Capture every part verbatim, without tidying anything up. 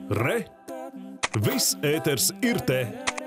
Re! Viss ēters ir te!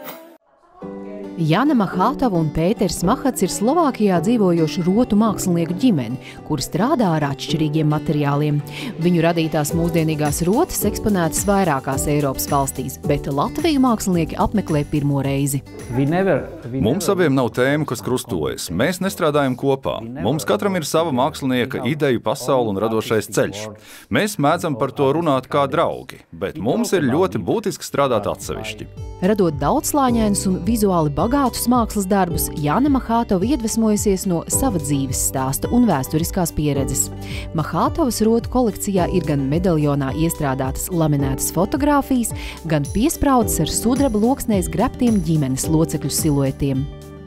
Jana Mahātova un Pēters Mahats ir Slovākijā dzīvojošu rotu mākslinieku ģimene, kuri strādā ar atšķirīgiem materiāliem. Viņu radītās mūsdienīgās rotas eksponētas vairākās Eiropas valstīs, bet Latviju mākslinieki apmeklē pirmo reizi. Never, never... Mums abiem nav tēmu, kas krustojas. Mēs nestrādājam kopā. Mums katram ir sava mākslinieka ideju pasaule un radošais ceļš. Mēs mēdzam par to runāt kā draugi, bet mums ir ļoti būtiski strādāt atsevišķi. Radot daudzslāņainus un vizuāli bagātus mākslas darbus, Jana Mahātova iedvesmojusies no sava dzīves stāsta un vēsturiskās pieredzes. Mahātovas rotu kolekcijā ir gan medaljonā iestrādātas laminētas fotogrāfijas, gan piespraudas ar sudraba loksnēs grebtiem ģimenes locekļu siluetiem.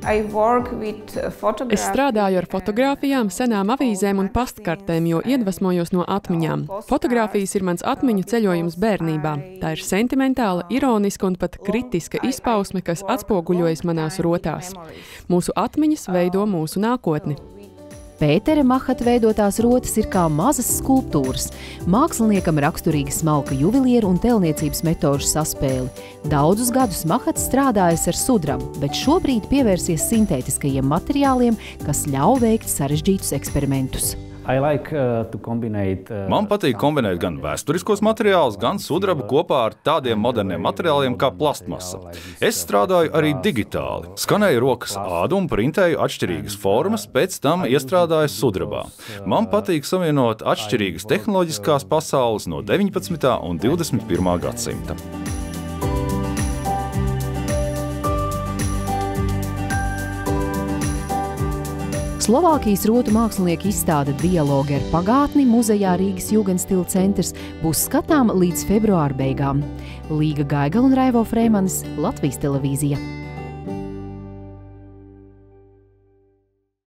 Es strādāju ar fotogrāfijām, senām avīzēm un pastkartēm, jo iedvesmojos no atmiņām. Fotogrāfijas ir mans atmiņu ceļojums bērnībā. Tā ir sentimentāla, ironiska un pat kritiska izpausme, kas atspoguļojas manās rotās. Mūsu atmiņas veido mūsu nākotni. Pētera Mahata veidotās rotas ir kā mazas skulptūras. Māksliniekam raksturīga smalka juvelieru un tēlniecības metožu saspēli. Daudzus gadus Mahats strādājas ar sudrabu, bet šobrīd pievērsies sintētiskajiem materiāliem, kas ļauj veikt sarežģītus eksperimentus. Like, uh, combinate, uh, Man patīk kombinēt gan vēsturiskos materiālus, gan sudrabu kopā ar tādiem moderniem materiāliem kā plastmasa. Es strādāju arī digitāli. Skanēju rokas ādu un printēju atšķirīgas formas, pēc tam iestrādāju sudrabā. Man patīk savienot atšķirīgas tehnoloģiskās pasaules no deviņpadsmitā un divdesmit pirmā gadsimta. Slovākijas rotu mākslinieku izstāde Dialogi ar pagātni muzejā Rīgas Jugendstila centrs būs skatām līdz februāra beigām. Līga Gaigala un Raivo Freimanis, Latvijas televīzija.